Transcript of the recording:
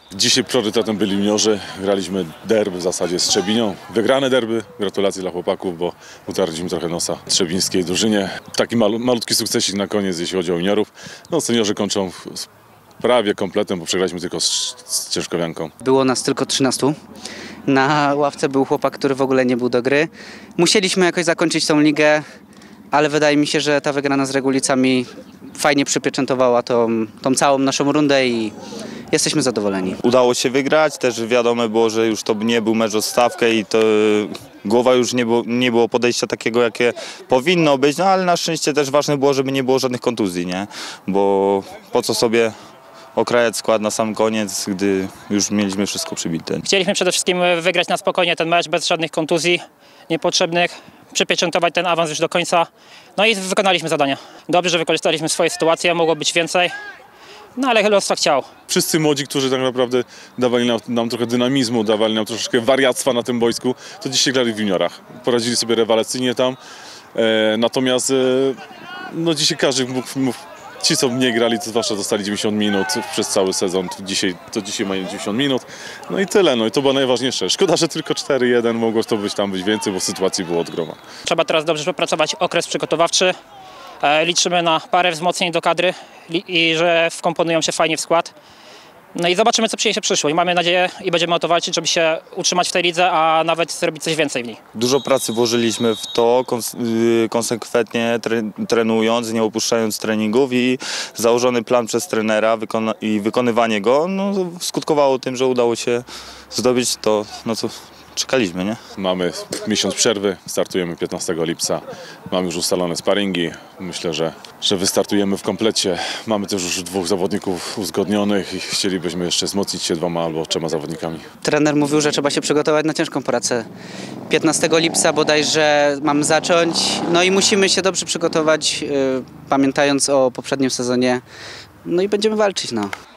Dzisiaj priorytetem byli juniorzy. Graliśmy derby w zasadzie z Trzebinią. Wygrane derby. Gratulacje dla chłopaków, bo utarliśmy trochę nosa trzebińskiej drużynie. Taki malutki sukcesik na koniec, jeśli chodzi o juniorów. No, seniorzy kończą prawie kompletem, bo przegraliśmy tylko z Ciężkowianką. Było nas tylko 13. Na ławce był chłopak, który w ogóle nie był do gry. Musieliśmy jakoś zakończyć tą ligę, ale wydaje mi się, że ta wygrana z Regulicami fajnie przypieczętowała tą całą naszą rundę i jesteśmy zadowoleni. Udało się wygrać, też wiadomo było, że już to nie był mecz o stawkę i to głowa już nie było podejścia takiego, jakie powinno być, no ale na szczęście też ważne było, żeby nie było żadnych kontuzji, nie? Bo po co sobie okrajać skład na sam koniec, gdy już mieliśmy wszystko przybite. Chcieliśmy przede wszystkim wygrać na spokojnie ten mecz, bez żadnych kontuzji niepotrzebnych, przypieczętować ten awans już do końca. No i wykonaliśmy zadania. Dobrze, że wykorzystaliśmy swoje sytuacje, mogło być więcej, no ale los tak chciał. Wszyscy młodzi, którzy tak naprawdę dawali nam trochę dynamizmu, dawali nam troszeczkę wariactwa na tym boisku, to dzisiaj grali w juniorach. Poradzili sobie rewelacyjnie tam, natomiast no dzisiaj każdy mógł. Ci, co mniej grali, to zwłaszcza dostali 90 minut przez cały sezon. Dzisiaj mają 90 minut. No i tyle. No i to było najważniejsze. Szkoda, że tylko 4-1. Mogło to być więcej, bo sytuacji było od groma. Trzeba teraz dobrze popracować okres przygotowawczy. Liczymy na parę wzmocnień do kadry i że wkomponują się fajnie w skład. No i zobaczymy, co przyniesie przyszłość. Mamy nadzieję i będziemy o to walczyć, żeby się utrzymać w tej lidze, a nawet zrobić coś więcej w niej. Dużo pracy włożyliśmy w to, konsekwentnie trenując, nie opuszczając treningów i założony plan przez trenera i wykonywanie go skutkowało tym, że udało się zdobyć to, na co czekaliśmy, nie? Mamy miesiąc przerwy, startujemy 15 lipca. Mamy już ustalone sparingi. Myślę, że wystartujemy w komplecie. Mamy też już 2 zawodników uzgodnionych i chcielibyśmy jeszcze wzmocnić się 2 albo 3 zawodnikami. Trener mówił, że trzeba się przygotować na ciężką pracę. 15 lipca bodajże mamy zacząć, no i musimy się dobrze przygotować, pamiętając o poprzednim sezonie. No i będziemy walczyć, no.